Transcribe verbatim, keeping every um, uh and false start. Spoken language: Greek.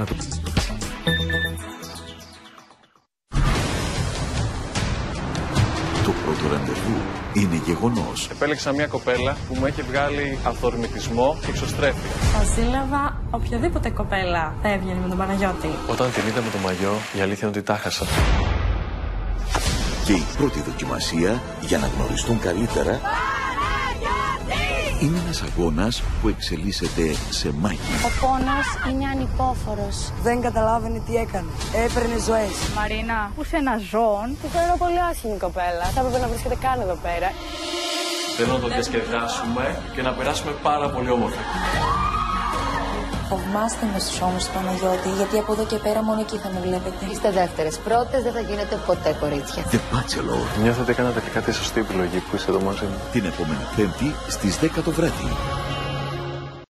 Το πρώτο ραντεβού είναι γεγονός. Επέλεξα μια κοπέλα που μου έχει βγάλει αυθορμητισμό και εξωστρέφεια. Θα ζήλευα οποιαδήποτε κοπέλα θα έβγαινε με τον Παναγιώτη. Όταν την είδα με το μαγιό, η αλήθεια είναι ότι τα χάσα. Και η πρώτη δοκιμασία για να γνωριστούν καλύτερα είναι ένας αγώνας που εξελίσσεται σε μάχη. Ο πόνος είναι ανυπόφορος. Δεν καταλάβαινε τι έκανε. Έπαιρνε ζωές. Μαρίνα, που είσαι ένα ζώον. Τη θεωρώ πολύ άσχημη κοπέλα. Θα έπρεπε να βρίσκεται καν εδώ πέρα. Θέλω να το διασκεδάσουμε και να περάσουμε πάρα πολύ όμορφα. Θαυμάστε με στους ώμους του Παναγιώτη, γιατί από εδώ και πέρα μόνο εκεί θα με βλέπετε. Είστε δεύτερες. Πρώτες δεν θα γίνετε ποτέ, κορίτσια. The Bachelor. Νιώθω ότι έκανα τελικά τη σωστή επιλογή που είστε εδώ μαζί μου. Την επόμενη Πέμπτη στις δέκα το βράδυ.